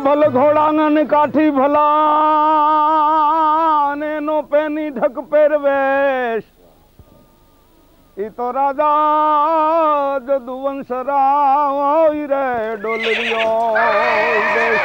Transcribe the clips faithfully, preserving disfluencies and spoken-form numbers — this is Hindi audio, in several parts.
भल घोड़ांगन काठी भला ने नो पेनी ढक पेरवेश ई तो राजा जदुवंश राव रे डोलरियो देश।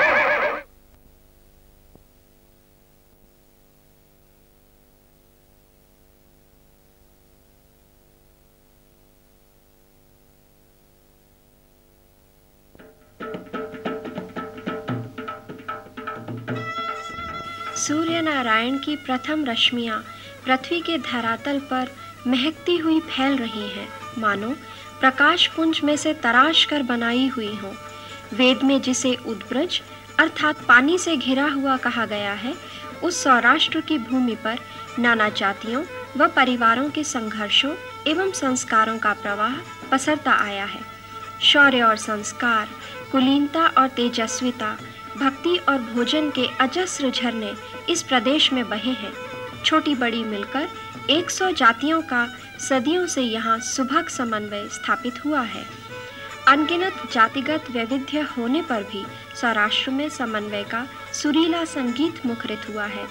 सूर्य नारायण की प्रथम रश्मियाँ पृथ्वी के धरातल पर महकती हुई फैल रही हैं, मानो प्रकाश पुंज में से तराश कर बनाई हुई हो। वेद में जिसे उद्ब्रज अर्थात पानी से घिरा हुआ कहा गया है, उस सौराष्ट्र की भूमि पर नाना जातियों व परिवारों के संघर्षों एवं संस्कारों का प्रवाह पसरता आया है। शौर्य और संस्कार, कुलीनता और तेजस्विता, भक्ति और भोजन के अजस्र झरने इस प्रदेश में बहे हैं। छोटी बड़ी मिलकर एक सौ जातियों का सदियों से यहाँ सुभग समन्वय स्थापित हुआ है। अनगिनत जातिगत वैविध्य होने पर भी सौराष्ट्र में समन्वय का सुरीला संगीत मुखरित हुआ है।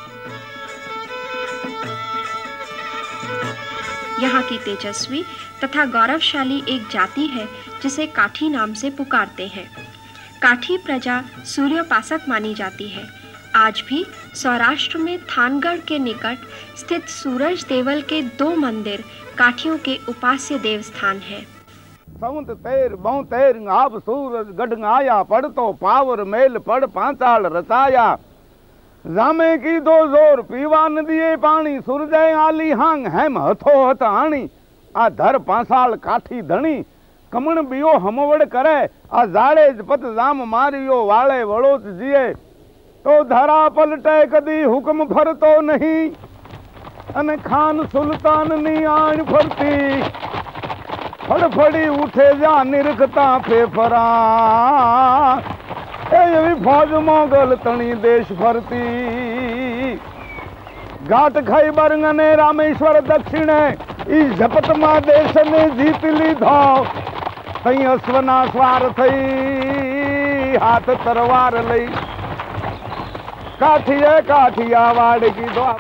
यहाँ की तेजस्वी तथा गौरवशाली एक जाति है जिसे काठी नाम से पुकारते हैं। काठी प्रजा सूर्योपासक मानी जाती है। आज भी सौराष्ट्र में थानगढ़ के निकट स्थित सूरज देवल के दो मंदिर काठियों के उपास्य देव स्थान है। समुत तेर बहु तेर आप सूरज गढ़ आया पड़ तो पावर मेल पड़ पांचाल रचाया जामे की दो जोर पीवा नदिये पानी सूरजय आली हांग हेम हथो हथ आणी आ धर पांसाल काठी धणी कमण बियो हमवड़ करे आ जाड़े पत जाम मारियो वाले वड़ोच जिए तो धरा पलटे कदी हुक्म फरतो नहीं अने खान सुल्तान नी आन फरती फड़फड़ी उठे जा निरखता फेफरा ए भी फौज मोगल तणी देश फरती घाट खाई बरंगने रामेश्वर दक्षिण ई झपट मा देश ने जीत ली धाव कहीं अश्वना स्वार थई हाथ तरवार लई काठिया काठिया वाड़ की दो।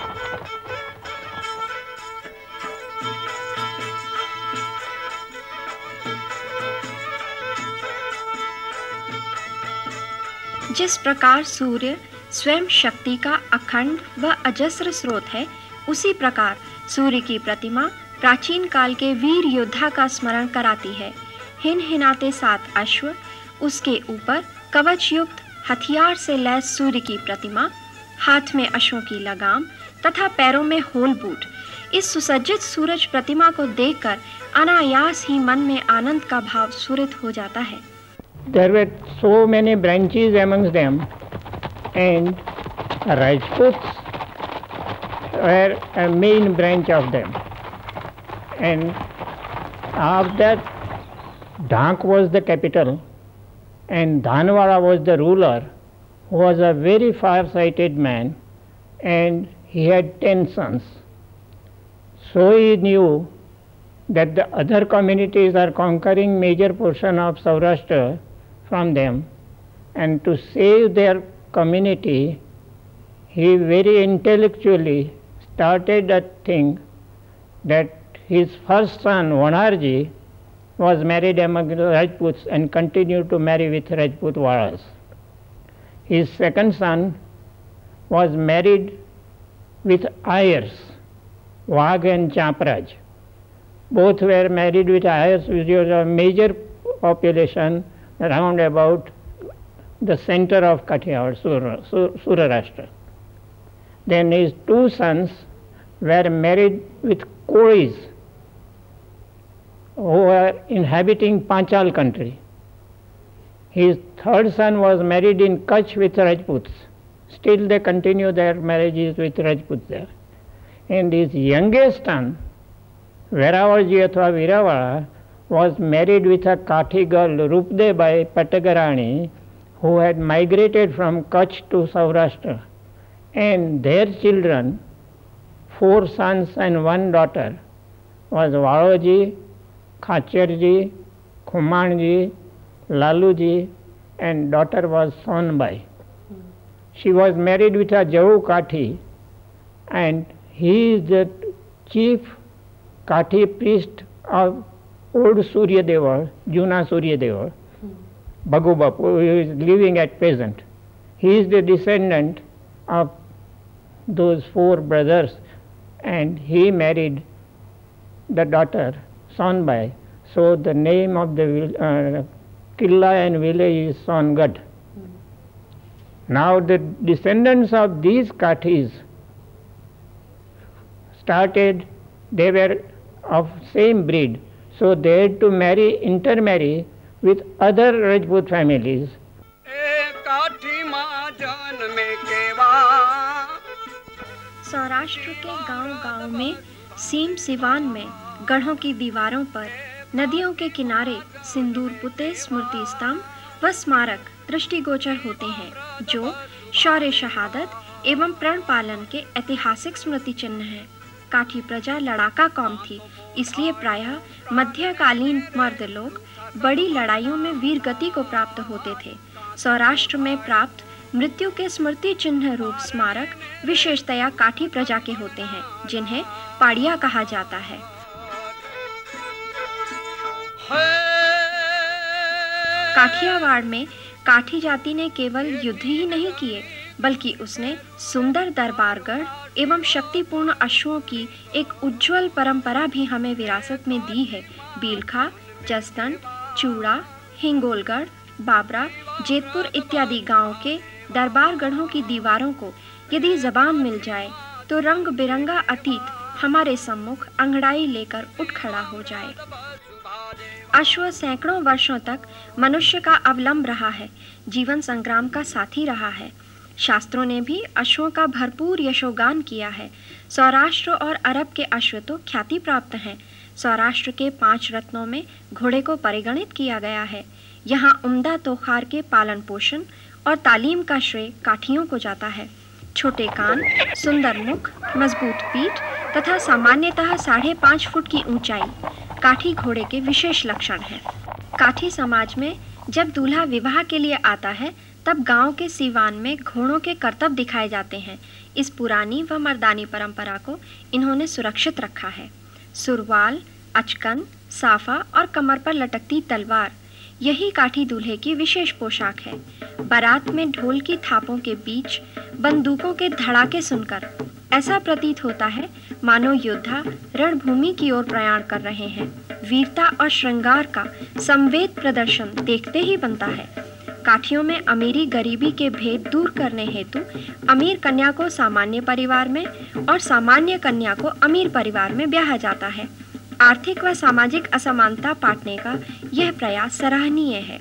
जिस प्रकार सूर्य स्वयं शक्ति का अखंड व अजस्र स्रोत है, उसी प्रकार सूर्य की प्रतिमा प्राचीन काल के वीर योद्धा का स्मरण कराती है। हिन हिनाते सात अश्व, उसके ऊपर कवच युक्त हथियार से लैस सूर्य की प्रतिमा, हाथ में अश्वों की लगाम तथा पैरों में होल बूट। इस सुसज्जित सूरज प्रतिमा को देखकर अनायास ही मन में आनंद का भाव स्फुरित हो जाता है। There were so many branches amongst them, and Rajputs were a main branch of them. And after that, Dhank was the capital, and Dhanwada was the ruler, who was a very far-sighted man, and he had ten sons. So he knew that the other communities are conquering major portion of Saurashtra from them, and to save their community, he very intellectually started a thing that his first son, Vanarji, was married among the Rajputs and continued to marry with Rajput warriors. His second son was married with Ayers, Wagh and Champraj. Both were married with Ayers, which was a major population around about the center of Kathiawar, Surarashtra. Then his two sons were married with Koris, who were inhabiting Panchal country. His third son was married in Kutch with Rajputs. Still they continue their marriages with Rajputs there. And his youngest son, Veravarji athwa Viravara, was married with a Kathi girl, Rupdebai Patagarani, who had migrated from Kutch to Saurashtra. And their children, four sons and one daughter, was Valoji, Khacharji, Khumanji, Laluji, and daughter was Sonbai. She was married with a Jau Kathi, and he is the chief Kathi priest of old Suryadeva, Juna Suryadeva, Bhagu Bapu, who is living at present. He is the descendant of those four brothers, and he married the daughter Sonbai. So the name of the uh, Killa and village is Songad. Now the descendants of these Kathis started, they were of same breed, so they had to marry, intermarry with other Rajput families. Saurashtra के गांव-गांव में, सीम सिवान में, गढ़ों की दीवारों पर, नदियों के किनारे सिंदूर पुते स्मृति स्तंभ व स्मारक दृष्टिगोचर होते हैं, जो शौर्य शहादत एवं प्रण पालन के ऐतिहासिक स्मृति चिन्ह हैं। काठी प्रजा लड़ाका कौम थी, इसलिए प्रायः मध्यकालीन मर्द लोग बड़ी लड़ाइयों में वीर गति को प्राप्त होते थे। सौराष्ट्र में प्राप्त मृत्यु के स्मृति चिन्ह रूप स्मारक विशेषतया काठी प्रजा के होते हैं, जिन्हें पाड़िया कहा जाता है। काठियावाड़ में काठी जाति ने केवल युद्ध ही नहीं किए, बल्कि उसने सुंदर दरबारगढ़ एवं शक्तिपूर्ण अश्वों की एक उज्जवल परंपरा भी हमें विरासत में दी है। बीलखा, जसदन, चूड़ा, हिंगोलगढ़, बाबरा, जेतपुर इत्यादि गांवों के दरबारगढ़ों की दीवारों को यदि जबान मिल जाए तो रंग बिरंगा अतीत हमारे सम्मुख अंगड़ाई लेकर उठ खड़ा हो जाए। अश्व सैकड़ों वर्षों तक मनुष्य का अवलंब रहा है, जीवन संग्राम का साथी रहा है। शास्त्रों ने भी अश्वों का भरपूर यशोगान किया है। सौराष्ट्र और अरब के अश्व तो ख्याति प्राप्त हैं। सौराष्ट्र के पांच रत्नों में घोड़े को परिगणित किया गया है। यहाँ उम्दा तोखार के पालन पोषण और तालीम का श्रेय काठियों को जाता है। छोटे कान, सुंदर मुख, मजबूत पीठ तथा सामान्यतः साढ़े पाँच फुट की ऊंचाई काठी घोड़े के विशेष लक्षण हैं। काठी समाज में जब दूल्हा विवाह के लिए आता है, तब गांव के सीवान में घोड़ों के करतब दिखाए जाते हैं। इस पुरानी व मर्दानी परंपरा को इन्होंने सुरक्षित रखा है। सुरवाल, अचकन, साफा और कमर पर लटकती तलवार, यही काठी दूल्हे की विशेष पोशाक है। बारात में ढोल की थापों के बीच बंदूकों के धड़ाके सुनकर ऐसा प्रतीत होता है मानो योद्धा रणभूमि की ओर प्रयाण कर रहे हैं। वीरता और श्रृंगार का संवेद प्रदर्शन देखते ही बनता है। काठियों में अमीरी गरीबी के भेद दूर करने हेतु अमीर कन्या को सामान्य परिवार में और सामान्य कन्या को अमीर परिवार में ब्याहा जाता है। आर्थिक व सामाजिक असमानता पाटने का यह प्रयास सराहनीय है।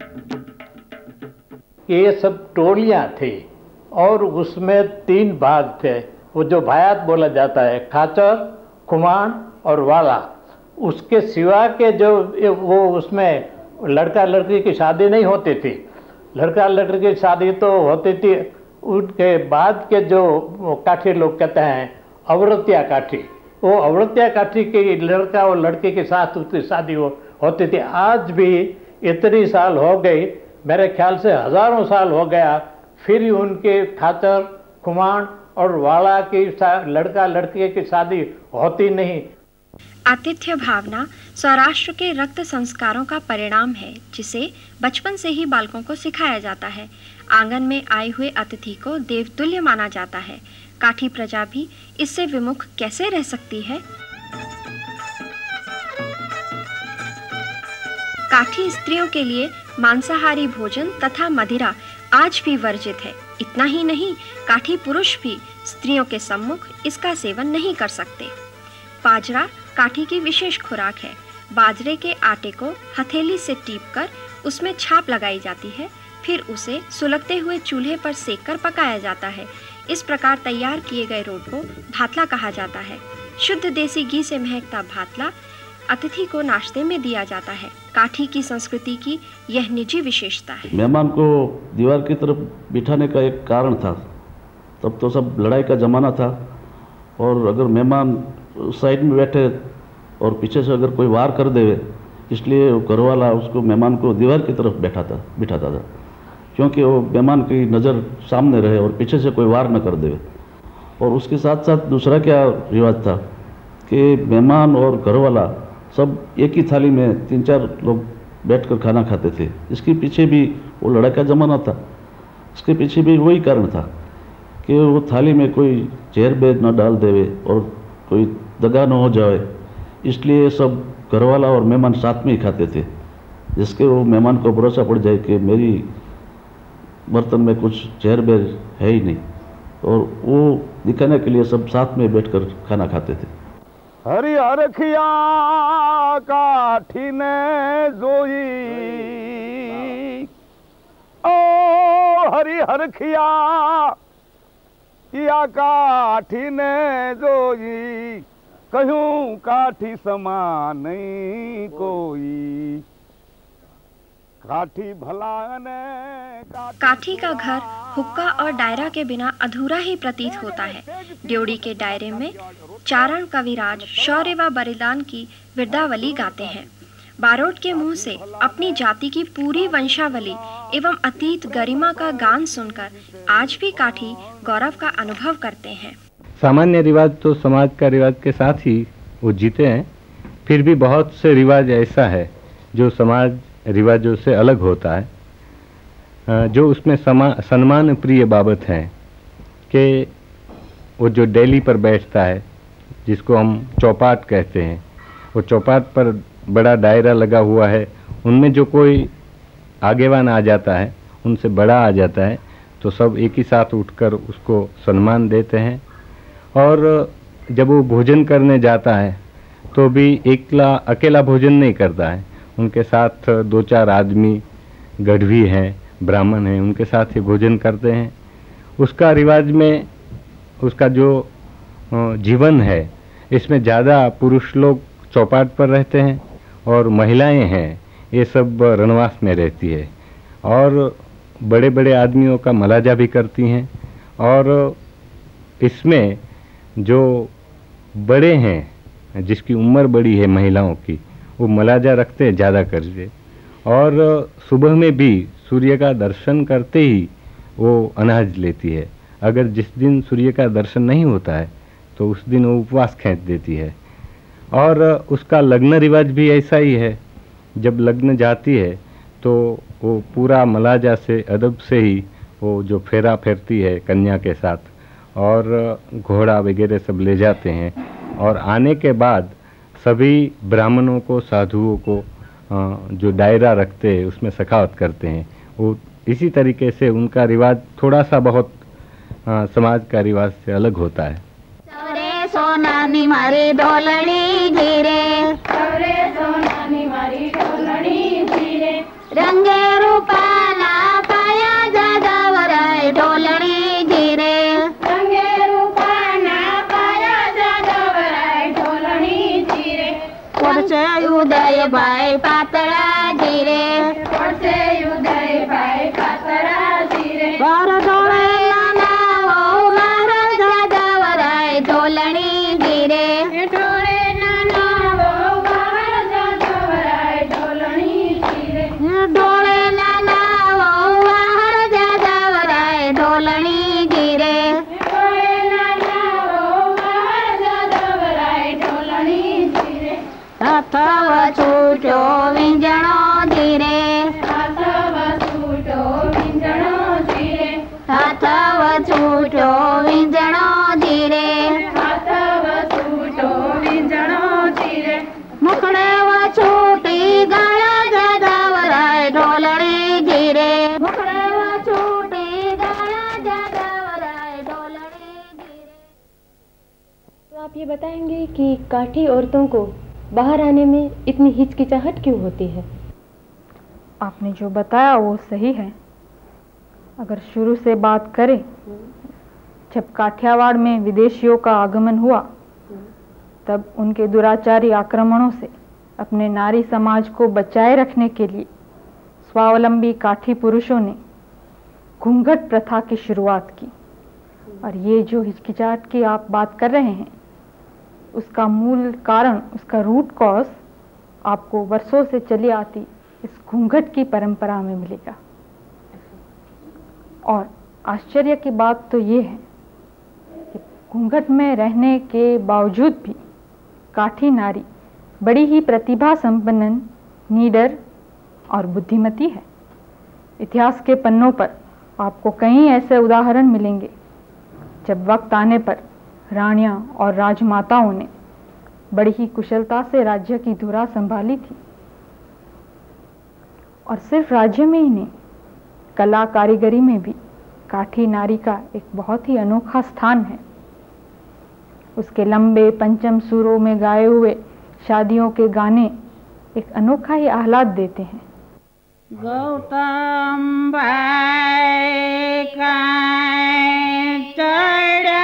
ये सब टोलियां थी और उसमें तीन भाग थे। वो जो भायात बोला जाता है, खाचर, खुमाण और वाला। उसके सिवा के जो वो उसमें लड़का लड़की की शादी नहीं होती थी। लड़का लड़की की शादी तो होती थी। उनके बाद के जो काठी लोग कहते हैं अवृत्या काठी, वो अवृत्या काठी की लड़का और लड़के के साथ उसकी शादी हो, होती थी। आज भी इतनी साल हो गई, मेरे ख्याल से हजारों साल हो गया, फिर उनके खाचर, खुमाण और वाला की लड़का लड़के की शादी होती नहीं। आतिथ्य भावना सौराष्ट्र के रक्त संस्कारों का परिणाम है, जिसे बचपन से ही बालकों को सिखाया जाता है। आंगन में आए हुए अतिथि को देवतुल्य माना जाता है। काठी प्रजा भी इससे विमुख कैसे रह सकती है? काठी स्त्रियों के लिए मांसाहारी भोजन तथा मदिरा आज भी वर्जित है। इतना ही नहीं, काठी पुरुष भी स्त्रियों के सम्मुख इसका सेवन नहीं कर सकते। बाजरा काठी की विशेष खुराक है। बाजरे के आटे को हथेली से टीपकर उसमें छाप लगाई जाती है, फिर उसे सुलगते हुए चूल्हे पर सेककर पकाया जाता है। इस प्रकार तैयार किए गए रोट को भातला कहा जाता है। शुद्ध देसी घी से महकता भातला अतिथि को नाश्ते में दिया जाता है। काठी की संस्कृति की यह निजी विशेषता है। मेहमान को दीवार की तरफ बिठाने का एक कारण था। तब तो सब लड़ाई का ज़माना था, और अगर मेहमान साइड में बैठे और पीछे से अगर कोई वार कर दे, इसलिए घरवाला उसको मेहमान को दीवार की तरफ बैठाता बिठाता था। क्योंकि वो मेहमान की नज़र सामने रहे और पीछे से कोई वार न कर दे। और उसके साथ साथ दूसरा क्या रिवाज था कि मेहमान और घरवाला सब एक ही थाली में तीन चार लोग बैठकर खाना खाते थे। इसके पीछे भी वो लड़ाई का ज़माना था, इसके पीछे भी वही कारण था कि वो थाली में कोई जहर बेर न डाल देवे और कोई दगा न हो जाए, इसलिए सब घरवाला और मेहमान साथ में ही खाते थे, जिसके वो मेहमान को भरोसा पड़ जाए कि मेरी बर्तन में कुछ जहर बेर है ही नहीं, और वो दिखाने के लिए सब साथ में बैठकर खाना खाते थे। हरि हरखिया काठी ने जोई, ओ हरि हरखिया किया काठी ने जोई, कहूँ काठी समान नहीं कोई, काठी भला ने काठी का घर हुक्का और डायरा के बिना अधूरा ही प्रतीत होता है। ड्योढ़ी के डायरे में चारण कविराज शौर्य व बलिदान की विरदावली गाते हैं। बारोट के मुंह से अपनी जाति की पूरी वंशावली एवं अतीत गरिमा का गान सुनकर आज भी काठी गौरव का अनुभव करते हैं। सामान्य रिवाज तो समाज का रिवाज के साथ ही वो जीते हैं, फिर भी बहुत से रिवाज ऐसा है जो समाज रिवाजों से अलग होता है, जो उसमें समा सम्मान प्रिय बाबत हैं कि वो जो डेली पर बैठता है, जिसको हम चौपाट कहते हैं, वो चौपाट पर बड़ा दायरा लगा हुआ है, उनमें जो कोई आगेवान आ जाता है, उनसे बड़ा आ जाता है, तो सब एक ही साथ उठकर उसको सम्मान देते हैं। और जब वो भोजन करने जाता है तो भी एकला अकेला भोजन नहीं करता है, उनके साथ दो चार आदमी गढ़वी हैं, ब्राह्मण हैं, उनके साथ ही भोजन करते हैं। उसका रिवाज में उसका जो जीवन है, इसमें ज़्यादा पुरुष लोग चौपाट पर रहते हैं और महिलाएं हैं ये सब रणवास में रहती है, और बड़े बड़े आदमियों का मलाजा भी करती हैं। और इसमें जो बड़े हैं, जिसकी उम्र बड़ी है महिलाओं की, वो मलाजा रखते हैं ज़्यादा करके, और सुबह में भी सूर्य का दर्शन करते ही वो अनाज लेती है। अगर जिस दिन सूर्य का दर्शन नहीं होता है तो उस दिन वो उपवास खींच देती है। और उसका लग्न रिवाज भी ऐसा ही है, जब लग्न जाती है तो वो पूरा मलाजा से अदब से ही वो जो फेरा फेरती है कन्या के साथ, और घोड़ा वगैरह सब ले जाते हैं, और आने के बाद सभी ब्राह्मणों को, साधुओं को जो दायरा रखते हैं उसमें सखावत करते हैं। वो इसी तरीके से उनका रिवाज थोड़ा सा बहुत आ, समाज का रिवाज से अलग होता है। सोनानी मारी ढोलनी धीरे, सोनानी मारी ढोलनी धीरे, रंगे रूपाला पाया जादवराय ढोलनी धीरे, रंगे रूपाला पाया जादवराय ढोलनी धीरे, पड़से उदय भाई पातळा धीरे, पड़से उदय भाई पातळा धीरे, बार ढोले नाना ओ महाराज जादवराय ढोलनी धीरे, ढोले नाना ओ महाराज जादवराय ढोलनी धीरे, ढोले नाना ओ महाराज जादवराय ढोलनी धीरे, ढोले नाना ओ महाराज जादवराय ढोलनी धीरे, हाथव छूटो विंजणो धीरे, हाथव छूटो विंजणो धीरे, हाथव छूटो विंजणो धीरे, हाथव छूटो विंजणो धीरे, मुखड़े व छूटी गाळा जादवराय ढोलनी धीरे, मुखड़े व छूटी गाळा जादवराय ढोलनी धीरे। तो आप ये बताएंगे कि काठी औरतों को बाहर आने में इतनी हिचकिचाहट क्यों होती है? आपने जो बताया वो सही है। अगर शुरू से बात करें, जब काठियावाड़ में विदेशियों का आगमन हुआ, तब उनके दुराचारी आक्रमणों से अपने नारी समाज को बचाए रखने के लिए स्वावलंबी काठी पुरुषों ने घूंघट प्रथा की शुरुआत की। और ये जो हिचकिचाहट की आप बात कर रहे हैं, उसका मूल कारण, उसका रूट कॉज आपको वर्षों से चली आती इस घूंघट की परंपरा में मिलेगा। और आश्चर्य की बात तो ये है कि घूंघट में रहने के बावजूद भी काठी नारी बड़ी ही प्रतिभा संपन्न, निडर और बुद्धिमती है। इतिहास के पन्नों पर आपको कई ऐसे उदाहरण मिलेंगे जब वक्त आने पर रानियां और राजमाताओं ने बड़ी ही कुशलता से राज्य की धुरा संभाली थी। और सिर्फ राज्य में ही नहीं, कला कारीगरी में भी काठी नारी का एक बहुत ही अनोखा स्थान है। उसके लंबे पंचम सुरों में गाए हुए शादियों के गाने एक अनोखा ही आह्लाद देते हैं। गौतम भाई का चढ़ा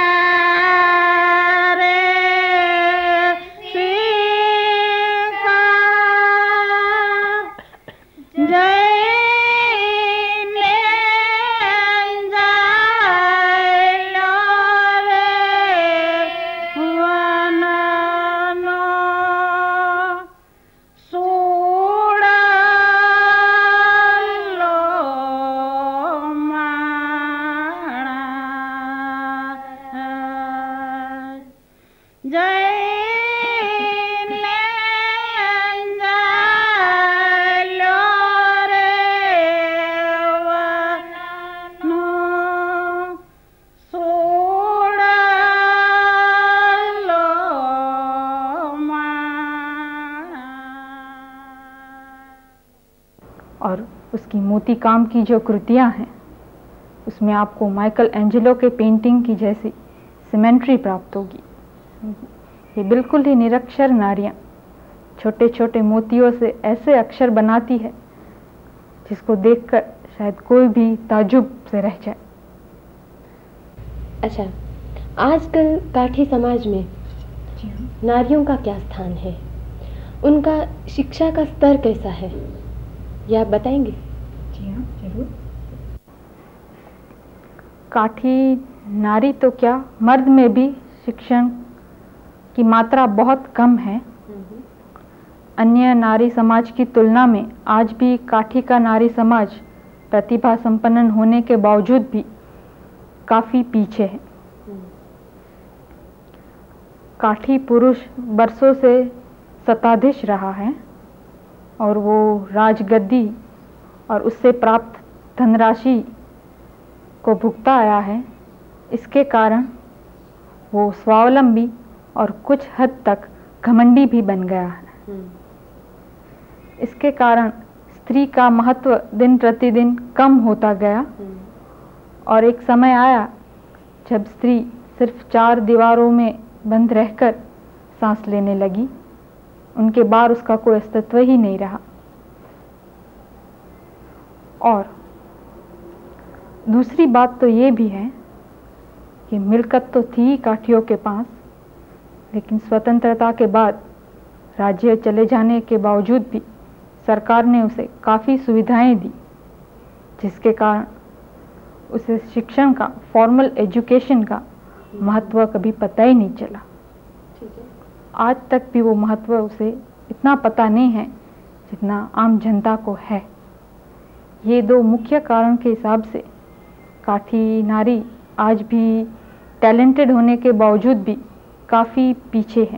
और उसकी मोती काम की जो कृतियां हैं उसमें आपको माइकल एंजेलो के पेंटिंग की जैसी सिमेट्री प्राप्त होगी। ये बिल्कुल ही निरक्षर नारियां छोटे छोटे मोतियों से ऐसे अक्षर बनाती है जिसको देखकर शायद कोई भी ताजुब से रह जाए। अच्छा, आजकल काठी समाज में नारियों का क्या स्थान है, उनका शिक्षा का स्तर कैसा है, ये आप बताएंगे? जी हाँ, जरूर। काठी नारी तो क्या, मर्द में भी शिक्षण की मात्रा बहुत कम है। अन्य नारी समाज की तुलना में आज भी काठी का नारी समाज प्रतिभा संपन्न होने के बावजूद भी काफी पीछे है। काठी पुरुष बरसों से सत्ताधीश रहा है और वो राजगद्दी और उससे प्राप्त धनराशि को भुगता आया है। इसके कारण वो स्वावलंबी और कुछ हद तक घमंडी भी बन गया है। इसके कारण स्त्री का महत्व दिन प्रतिदिन कम होता गया और एक समय आया जब स्त्री सिर्फ चार दीवारों में बंद रहकर सांस लेने लगी। उनके बाद उसका कोई अस्तित्व ही नहीं रहा। और दूसरी बात तो ये भी है कि मिल्कत तो थी काठियों के पास, लेकिन स्वतंत्रता के बाद राज्य चले जाने के बावजूद भी सरकार ने उसे काफ़ी सुविधाएं दी, जिसके कारण उसे शिक्षण का, फॉर्मल एजुकेशन का महत्व कभी पता ही नहीं चला। आज तक भी वो महत्व उसे इतना पता नहीं है जितना आम जनता को है। ये दो मुख्य कारण के हिसाब से काठी नारी आज भी टैलेंटेड होने के बावजूद भी काफ़ी पीछे है।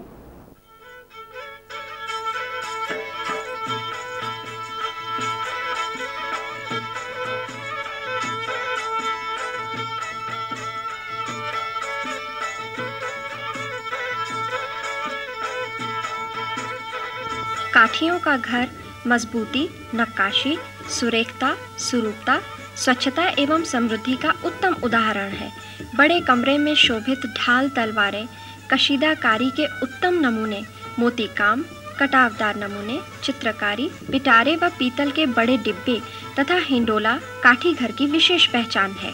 काठियों का घर मजबूती, नक्काशी, सुरेखता, सुरूपता, स्वच्छता एवं समृद्धि का उत्तम उदाहरण है। बड़े कमरे में शोभित ढाल तलवारें, कशीदाकारी के उत्तम नमूने, मोती काम, कटावदार नमूने, चित्रकारी, पिटारे व पीतल के बड़े डिब्बे तथा हिंडोला काठी घर की विशेष पहचान है।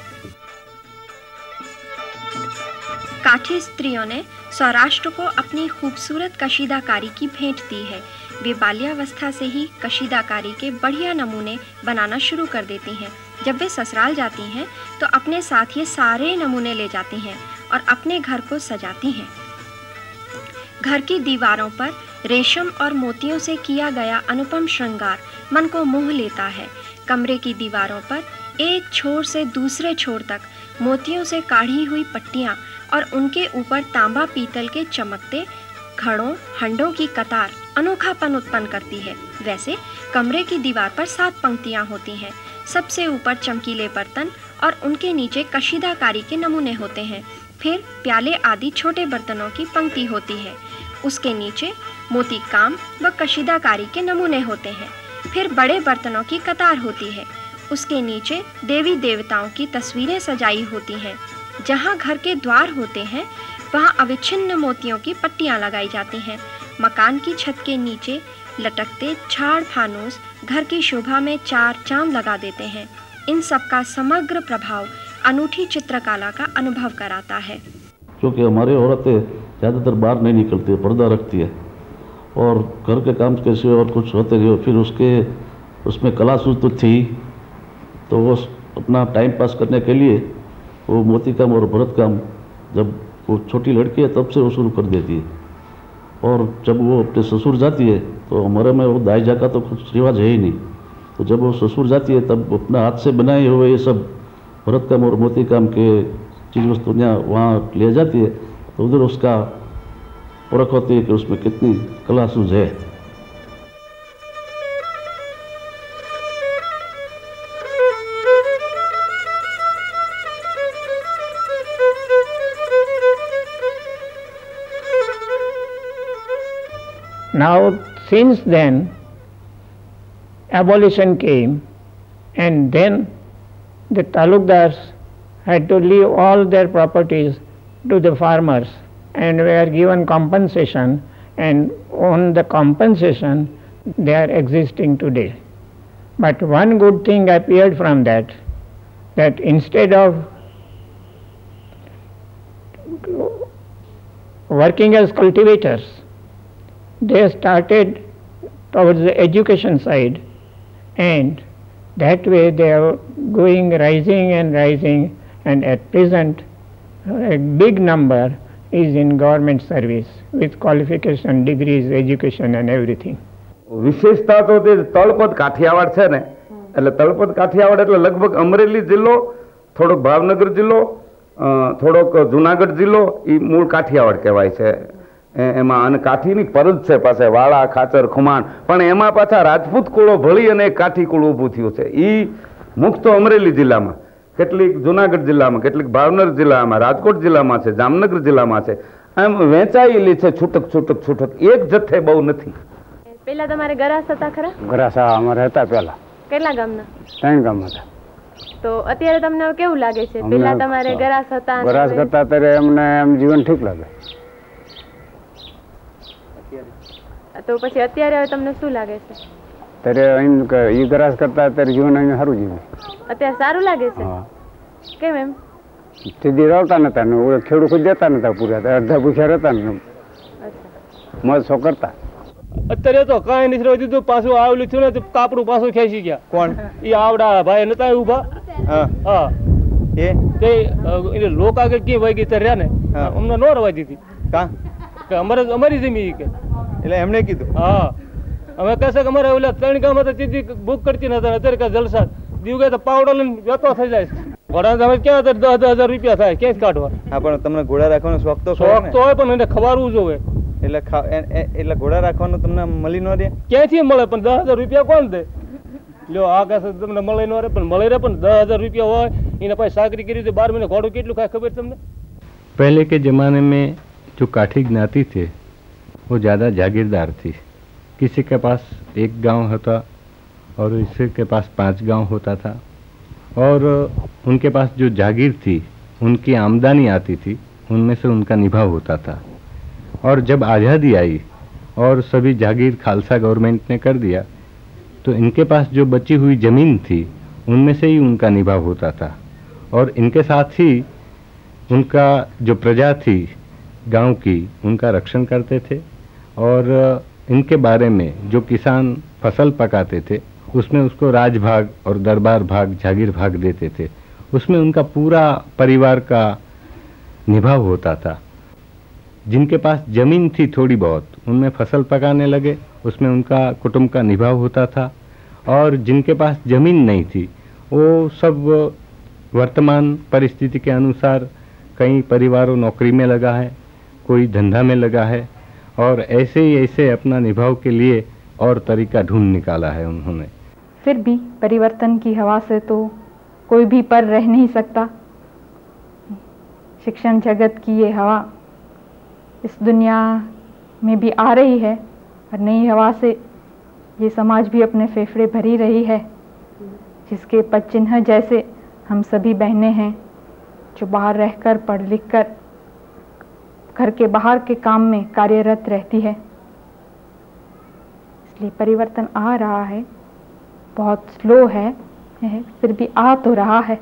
काठी स्त्रियों ने सौराष्ट्र को अपनी खूबसूरत कशीदाकारी की भेंट दी है। वे बाल्यावस्था से ही कशीदाकारी के बढ़िया नमूने बनाना शुरू कर देती हैं। जब वे ससुराल जाती हैं तो अपने साथ ये सारे नमूने ले जाती हैं और अपने घर को सजाती हैं। घर की दीवारों पर रेशम और मोतियों से किया गया अनुपम श्रृंगार मन को मोह लेता है। कमरे की दीवारों पर एक छोर से दूसरे छोर तक मोतियों से काढ़ी हुई पट्टियाँ और उनके ऊपर तांबा पीतल के चमकते घड़ों हंडों की कतार अनोखापन उत्पन्न करती है। वैसे कमरे की दीवार पर सात पंक्तियाँ होती हैं। सबसे ऊपर चमकीले बर्तन और उनके नीचे कशीदाकारी के नमूने होते हैं। फिर प्याले आदि छोटे बर्तनों की पंक्ति होती है। उसके नीचे मोती काम व कशीदाकारी के नमूने होते हैं। फिर बड़े बर्तनों की कतार होती है। उसके नीचे देवी देवताओं की तस्वीरें सजाई होती हैं। जहाँ घर के द्वार होते हैं वहाँ अविच्छिन्न मोतियों की पट्टियाँ लगाई जाती हैं। मकान की छत के नीचे लटकते झाड़ फानूस घर की शोभा में चार चांद लगा देते हैं। इन सब का समग्र प्रभाव अनूठी चित्रकला का अनुभव कराता है। क्योंकि हमारी औरतें ज़्यादातर बाहर नहीं निकलती, पर्दा रखती है और घर के काम के सिवा और कुछ होते नहीं। फिर उसके उसमें कला सूझ तो थी, तो वो अपना टाइम पास करने के लिए वो मोती काम और भरत काम जब वो छोटी लड़की है तब से वो शुरू कर देती है। और जब वो अपने ससुर जाती है तो हमारे में वो दाई जा का तो कुछ रिवाज है ही नहीं। तो जब वो ससुर जाती है तब अपना हाथ से बनाए हुए ये सब भरत काम और मोती काम के चीज़ वस्तुएँ वहाँ ले जाती है, तो उधर उसका परख होती है कि उसमें कितनी कला सूझ है। Now, since then, abolition came, and then the talukdars had to leave all their properties to the farmers and were given compensation, and on the compensation they are existing today. But one good thing appeared from that, that instead of working as cultivators, they started towards the education side, and that way they are going rising and rising, and at present a big number is in government service with qualification, degrees, education and everything. વિશેષતા તો તે તળપદ કાઠિયાવાડ છે ને, એટલે તળપદ કાઠિયાવાડ એટલે લગભગ અમરેલી જિલ્લો, થોડોક ભાવનગર જિલ્લો, થોડોક જુનાગઢ જિલ્લો, એ મૂળ કાઠિયાવાડ કહેવાય છે એમાં. અને કાઠીની પરજ છે પાસે વાળા, ખાચર, ખુમાણ, પણ એમાં પાછા રાજપૂત કુળો ભળી અને એક કાઠી કુળ ઊભું થયું છે. એ મુખ્ય તો અમરેલી જિલ્લામાં, કેટલીક જુનાગઢ જિલ્લામાં, કેટલીક ભાવનગર જિલ્લામાં, રાજકોટ જિલ્લામાં છે, જામનગર જિલ્લામાં છે. એમ વેચાયેલી છે છૂટક છૂટક છૂટક, એક જથ્થે બહુ નથી. પેલા તમારે ગરાસ હતા ખરા? ગરાસા અમારે હતા પેલા. કેટલા ગામના? ત્રણ ગામ હતા. તો અત્યારે તમને કેવું લાગે છે? પેલા તમારે ગરાસ હતા? ગરાસ કરતા અત્યારે અમને એમ જીવન ઠીક લાગે. તો પછી અત્યારે તમને શું લાગે છે? અત્યારે અહીં ઈ ગરાસ કરતા અત્યારે જીવન અહીં સારું જીવે. અત્યારે સારું લાગે છે? કેમ એમ? સીધી રહેતા નતા ને ખેડૂત ખુદ જતા નતા પૂરા, અડધા પૂછ્યા રહેતા ને મોજ શો કરતા. અત્યારે તો કાંઈ નથી રહ્યું દીધું. પાછું આવેલું થયું ને કાપડું પાછું ખેંચી ગયા. કોણ? એ આવડા ભાઈ નતા ઉભા. હા, એ તે લોક આગળ ક્યાં વહી ગઈ રહ્યા ને, અમને નો રવાઈ દીધી. કા કે અમારે અમારી જમીન કે એટલે એમણે કીધું. હા, અમે કહેશે કે અમારે ઓલા ત્રણ ગામ હતા સીધી બુક કરતી નતા. અત્યારે કે જલસા દીવ ગયા તો પાવડો લઈને વેતો થઈ જાય. ઘોડા તમે ક્યાં દસ દસ હજાર રૂપિયા થાય, ક્યાંય કાઢવા. હા, પણ તમને ઘોડા રાખવાનો શોખ તો શોખ તો હોય, પણ એને ખવારવું જોવે. એટલે એટલે ઘોડા રાખવાનું તમને મળી ન રહે? ક્યાંથી મળે? પણ દસ હજાર રૂપિયા કોણ દે? લ્યો આ કહેશે તમને મળે ન રહે, પણ મળે રહે. પણ દસ હજાર રૂપિયા હોય એને પછી સાકરી કરી બાર મહિને ઘોડું કેટલું ખાય ખબર તમને? पहले के ज़माने में जो काठी ज्ञाति थे वो ज़्यादा जागीरदार थी। किसी के पास एक गांव होता और किसी के पास पांच गांव होता था, और उनके पास जो जागीर थी उनकी आमदनी आती थी, उनमें से उनका निभाव होता था। और जब आज़ादी आई और सभी जागीर खालसा गवर्नमेंट ने कर दिया, तो इनके पास जो बची हुई ज़मीन थी उनमें से ही उनका निभाव होता था। और इनके साथ ही उनका जो प्रजा थी गांव की, उनका रक्षण करते थे। और इनके बारे में जो किसान फसल पकाते थे उसमें उसको राज भाग और दरबार भाग, जागीर भाग देते थे। उसमें उनका पूरा परिवार का निभाव होता था। जिनके पास ज़मीन थी थोड़ी बहुत, उनमें फसल पकाने लगे, उसमें उनका कुटुंब का निभाव होता था। और जिनके पास ज़मीन नहीं थी वो सब वर्तमान परिस्थिति के अनुसार कई परिवारों नौकरी में लगा है, कोई धंधा में लगा है, और ऐसे ही ऐसे अपना निभाव के लिए और तरीका ढूंढ निकाला है उन्होंने। फिर भी परिवर्तन की हवा से तो कोई भी पर रह नहीं सकता। शिक्षण जगत की ये हवा इस दुनिया में भी आ रही है और नई हवा से ये समाज भी अपने फेफड़े भरी रही है, जिसके पदचिन्ह जैसे हम सभी बहनें हैं जो बाहर रहकर पढ़ लिख कर घर के बाहर के काम में कार्यरत रहती है। इसलिए परिवर्तन आ रहा है, बहुत स्लो है, है फिर भी आ तो रहा है।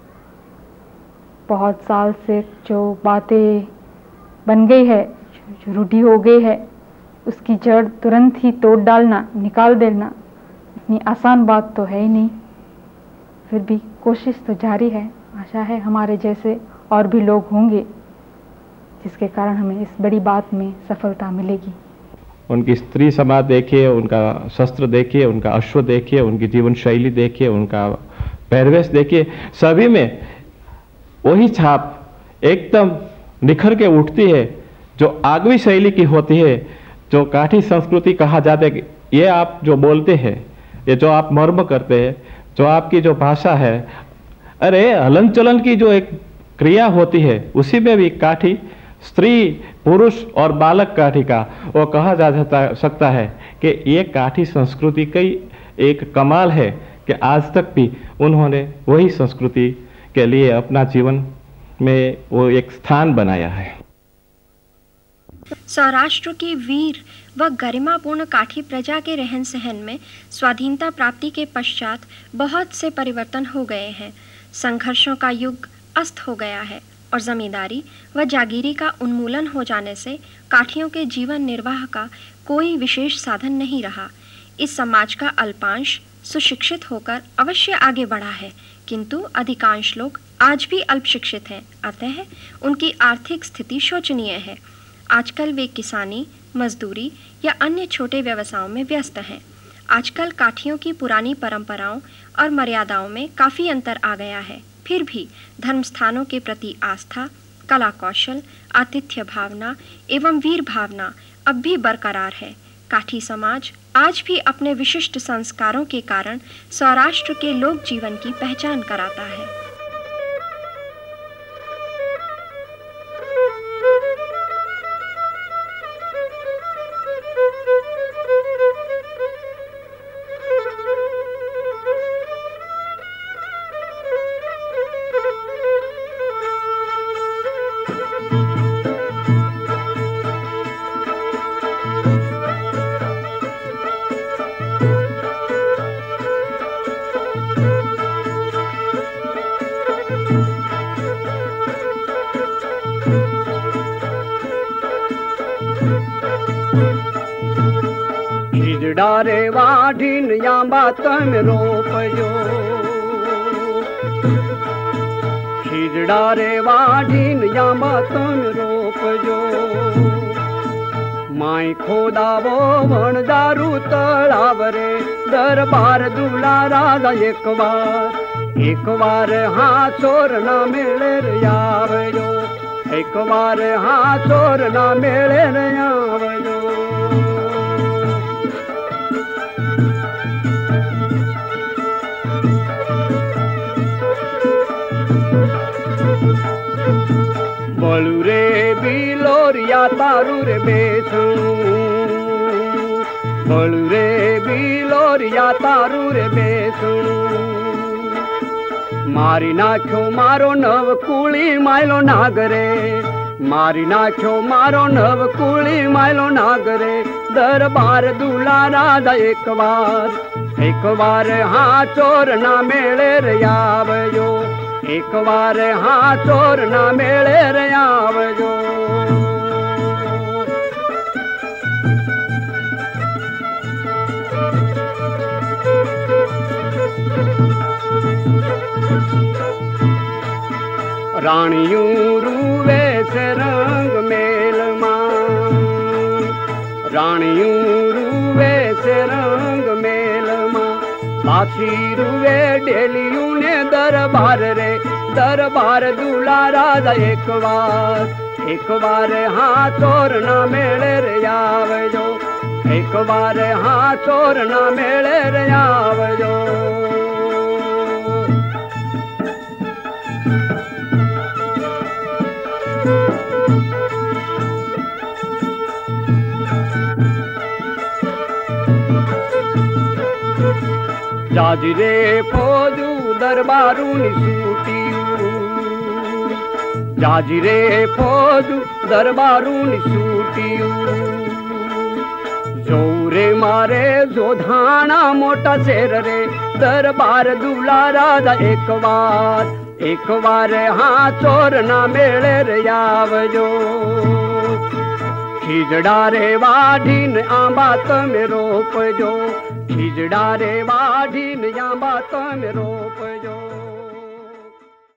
बहुत साल से जो बातें बन गई है, जो रूढ़ी हो गई है, उसकी जड़ तुरंत ही तोड़ डालना, निकाल देना इतनी आसान बात तो है ही नहीं। फिर भी कोशिश तो जारी है। आशा है हमारे जैसे और भी लोग होंगे जिसके कारण हमें इस बड़ी बात में सफलता मिलेगी। उनकी स्त्री समाज देखिए, उनका शस्त्र देखिए, उनका अश्व देखिए, उनकी जीवन शैली देखिए, उनका पहरवेश देखिए, सभी में वही छाप एकदम निखर के उठती है जो आगवी शैली की होती है, जो काठी संस्कृति कहा जाता है। ये आप जो बोलते हैं, ये जो आप मर्म करते हैं, जो आपकी जो भाषा है, अरे हलन चलन की जो एक क्रिया होती है, उसी में भी काठी स्त्री, पुरुष और बालक काठी का वो कहा जा सकता है कि ये काठी संस्कृति का एक कमाल है कि आज तक भी उन्होंने वही संस्कृति के लिए अपना जीवन में वो एक स्थान बनाया है। सौराष्ट्र की वीर व गरिमापूर्ण काठी प्रजा के रहन सहन में स्वाधीनता प्राप्ति के पश्चात बहुत से परिवर्तन हो गए हैं। संघर्षों का युग अस्त हो गया है और जमींदारी व जागीरी का उन्मूलन हो जाने से काठियों के जीवन निर्वाह का कोई विशेष साधन नहीं रहा। इस समाज का अल्पांश सुशिक्षित होकर अवश्य आगे बढ़ा है, किंतु अधिकांश लोग आज भी अल्प शिक्षित हैं। अतः उनकी आर्थिक स्थिति शोचनीय है। आजकल वे किसानी, मजदूरी या अन्य छोटे व्यवसायों में व्यस्त हैं। आजकल काठियों की पुरानी परंपराओं और मर्यादाओं में काफ़ी अंतर आ गया है। फिर भी धर्म स्थानों के प्रति आस्था, कला कौशल, आतिथ्य भावना एवं वीर भावना अब भी बरकरार है। काठी समाज आज भी अपने विशिष्ट संस्कारों के कारण सौराष्ट्र के लोक जीवन की पहचान कराता है। डारे वाढीन यांबा तम रोपजो, खीजडारे वाढीन यांबा तम रोपजो। माई खोदावो वणदारू तळाव रे, दरबार दुला राजा एक बार, एक बार हा चोर ना मेळे रे आवजो, एक बार हा चोर ना मेळे रे आवजो। बलू रे बिलोरिया तारू रे बेसणू, बलू रे बिलोरिया तारू रे बेसणू। मारी नाख्यो मारो नव कुली मायलो नागरे, मारी नाख्यो मारो नव कुली मायलो नागरे। दरबार दुला राजा एक बार, एक बार हा चोर ना मेळे रे आवजो, एक बार हा चोर ना मेळे रे आवजो। राणियों रूवे से रंग मेल मां, राणियों रूवे से रंग मेल मां। दासी रुवे डेलियों ने दरबार रे दरबार दूल्हा राजा एक बार एक बार हाँ चोर ना मेले रे आवजो एक बार हाँ चोर ना मेले रे आवजो। जाजरे फौजू दरबारू निसूटियू जाजरे फौजू दरबारू निसूटियू जोरे मारे जोधाना मोटा शेर रे दरबार दूल्हा राजा एक बार एक बार हाँ चोर ना मेले रे आवजो। खिजड़ा रे वाढ़ीन आंबा तमे रोपजो खिजड़ा रे वाढ़ीन आंबा तमे रोप